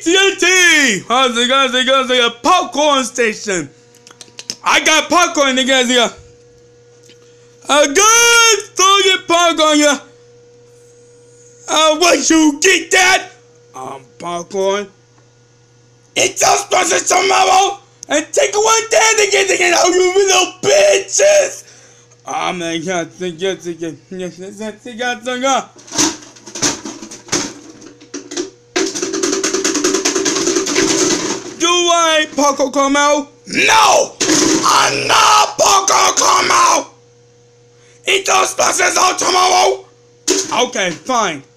TNT! How's it guys? A popcorn station. I got popcorn, you guys here. A good solid popcorn here. What you get that? Popcorn. It's those specials tomorrow. And take one day to get out, you little bitches. Oh my God, yes. Do I popcorn come out? No! I'm not popcorn come out! Eat those specials out tomorrow! Okay, fine.